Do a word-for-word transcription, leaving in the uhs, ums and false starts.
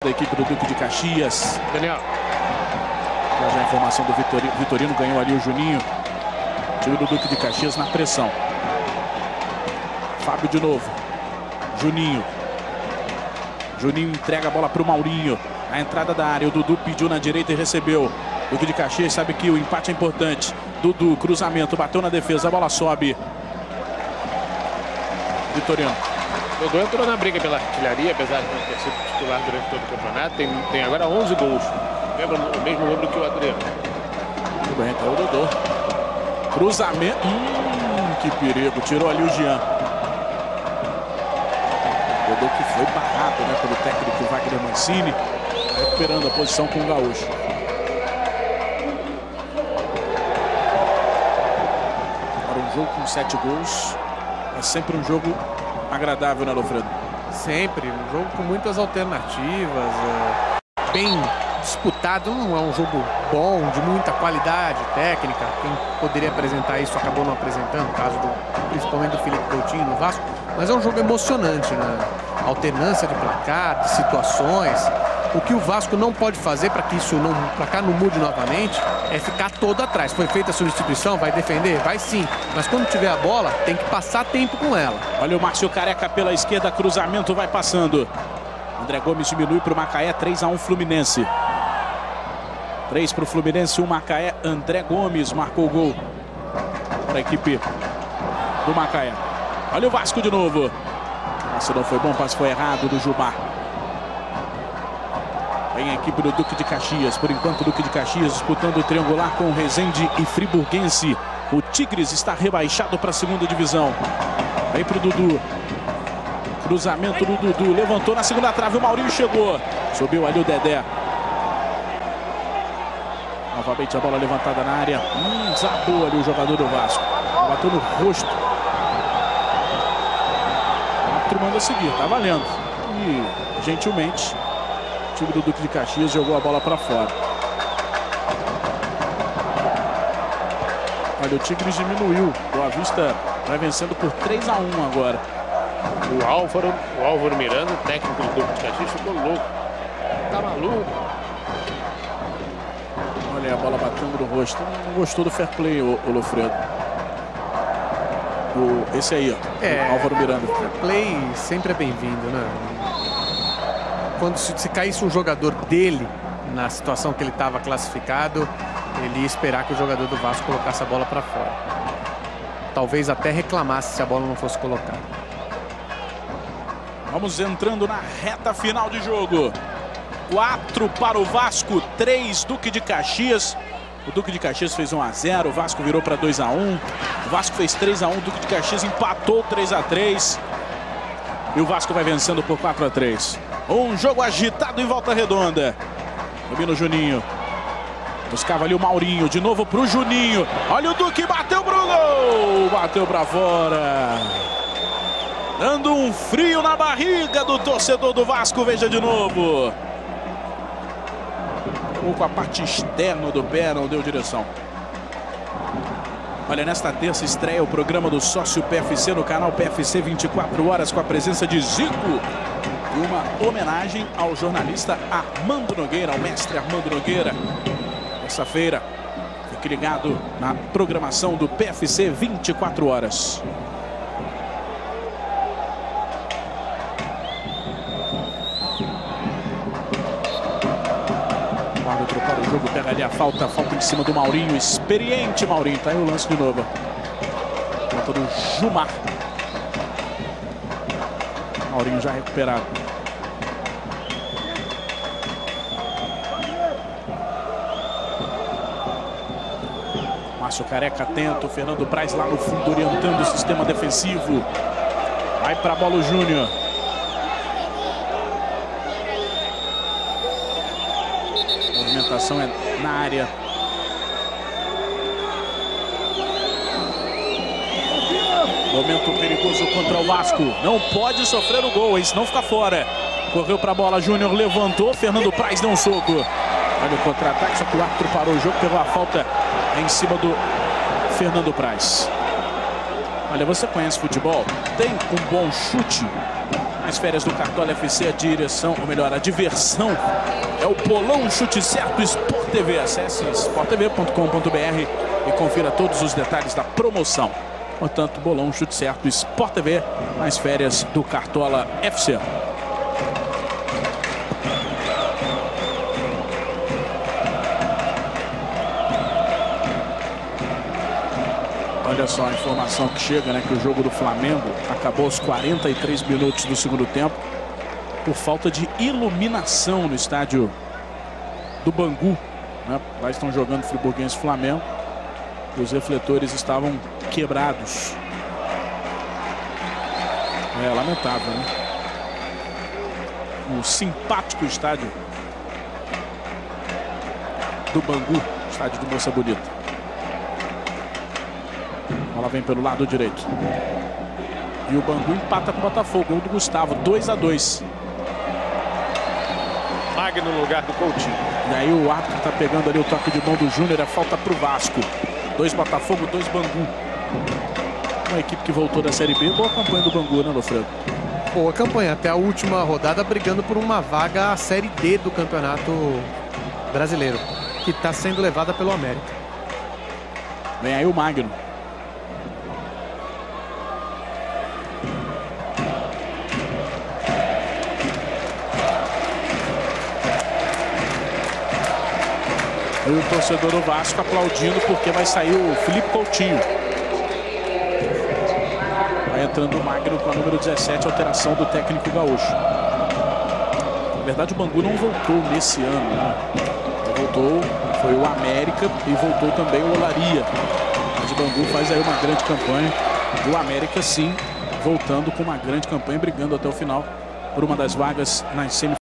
da equipe do Duque de Caxias. Daniel. Já, já a informação do Vitorino, Vitorino ganhou ali o Juninho. Time do Duque de Caxias na pressão. Fábio de novo. Juninho. Juninho entrega a bola para o Maurinho. A entrada da área, o Dudu pediu na direita e recebeu. Duque de Caxias sabe que o empate é importante. Dudu, cruzamento, bateu na defesa, a bola sobe. Vitorino. Dudu entrou na briga pela artilharia, apesar de não ter sido titular durante todo o campeonato. Tem, tem agora onze gols. Lembra o mesmo número que o Adriano. Muito bem, então o Dudu. Cruzamento. Hum, que perigo. Tirou ali o Jean. O Dudu que foi barrado, né, pelo técnico Wagner Mancini. Recuperando a posição com o Gaúcho. Para um jogo com sete gols, é sempre um jogo agradável, né, Lofredo? Sempre. Um jogo com muitas alternativas. É, bem disputado. Não é um jogo bom, de muita qualidade técnica. Quem poderia apresentar isso acabou não apresentando. No caso, do, principalmente do Felipe Coutinho no Vasco. Mas é um jogo emocionante, né? Alternância de placar, de situações. O que o Vasco não pode fazer para que isso não, para cá não mude novamente, é ficar todo atrás. Foi feita a substituição, vai defender? Vai sim. Mas quando tiver a bola, tem que passar tempo com ela. Olha o Márcio Careca pela esquerda, cruzamento vai passando. André Gomes diminui para o Macaé, três a um Fluminense. três para o Fluminense, um Macaé. André Gomes marcou o gol para a equipe do Macaé. Olha o Vasco de novo. Passe não foi bom, passe foi errado do Gilmar. Vem a equipe do Duque de Caxias. Por enquanto, o Duque de Caxias disputando o triangular com o Resende e Friburguense. O Tigres está rebaixado para a segunda divisão. Vem para o Dudu. Cruzamento do Dudu. Levantou na segunda trave. O Maurinho chegou. Subiu ali o Dedé. Novamente a bola levantada na área. Hum, desabou ali o jogador do Vasco. Bateu no rosto. O árbitro manda seguir. Tá valendo. E, gentilmente, o time do Duque de Caxias jogou a bola para fora. Olha, o Tigres diminuiu. Boa Vista vai vencendo por três a um agora. O Álvaro, o Álvaro Miranda, o técnico do Duque de Caxias, ficou louco. Tá maluco. Olha a bola batendo no rosto. Não gostou do fair play, o, o Lofredo. O, esse aí, ó. É, o Álvaro Miranda. Fair play sempre é bem-vindo, né? Quando se, se caísse um jogador dele na situação que ele estava classificado, ele ia esperar que o jogador do Vasco colocasse a bola para fora. Talvez até reclamasse se a bola não fosse colocada. Vamos entrando na reta final de jogo. quatro para o Vasco, três Duque de Caxias. O Duque de Caxias fez um a zero, o Vasco virou para dois a um. O Vasco fez três a um, o Duque de Caxias empatou três a três. E o Vasco vai vencendo por quatro a três. Um jogo agitado em Volta Redonda. Domina o Juninho. Buscava ali o Maurinho, de novo pro Juninho. Olha o Duque, bateu pro gol. Bateu para fora. Dando um frio na barriga do torcedor do Vasco, veja de novo. Um pouco a parte externa do pé, não deu direção. Olha, nesta terça estreia o programa do Sócio P F C no canal P F C vinte e quatro horas com a presença de Zico. E uma homenagem ao jornalista Armando Nogueira, ao mestre Armando Nogueira. Terça-feira, fique ligado na programação do P F C vinte e quatro horas. O árbitro para o jogo, pega ali a falta, falta em cima do Maurinho, experiente Maurinho, tá aí o lance de novo. Falta do Gilmar. Maurinho já recuperado. Márcio Careca atento, Fernando Praz lá no fundo orientando o sistema defensivo. Vai para a bola o Júnior. A movimentação é na área. Momento perigoso contra o Vasco. Não pode sofrer o gol, hein? Senão fica fora. Correu para a bola, Júnior levantou. Fernando Praz deu um soco. Olha o contra-ataque, só que o árbitro parou o jogo, pegou a falta em cima do Fernando Praz. Olha, você conhece futebol? Tem um bom chute? Nas férias do Cartola F C, a direção, ou melhor, a diversão é o Bolão Chute Certo Sport T V. Acesse sport t v ponto com ponto b r e confira todos os detalhes da promoção. Portanto, Bolão Chute Certo Sport T V nas férias do Cartola F C. Olha só a informação que chega, né? Que o jogo do Flamengo acabou aos quarenta e três minutos do segundo tempo por falta de iluminação no estádio do Bangu, né? Lá estão jogando Friburguense e Flamengo. E os refletores estavam quebrados. É lamentável, né? O simpático estádio do Bangu, estádio do Moça Bonita. Ela vem pelo lado direito. E o Bangu empata com o Botafogo. Gol do Gustavo, dois a dois. Magno no lugar do Coutinho. E aí o árbitro está pegando ali o toque de mão do Júnior. É falta para o Vasco. Dois Botafogo, dois Bangu. Uma equipe que voltou da Série B. Boa campanha do Bangu, né, Lofredo? Boa campanha. Até a última rodada brigando por uma vaga à Série D do Campeonato Brasileiro, que está sendo levada pelo América. Vem aí o Magno. E o torcedor do Vasco aplaudindo porque vai sair o Felipe Coutinho. Vai entrando o Magno com a número dezessete, alteração do técnico gaúcho. Na verdade, o Bangu não voltou nesse ano, né? Voltou, foi o América e voltou também o Olaria. Mas o Bangu faz aí uma grande campanha. O América, sim, voltando com uma grande campanha, brigando até o final por uma das vagas nas semifinais.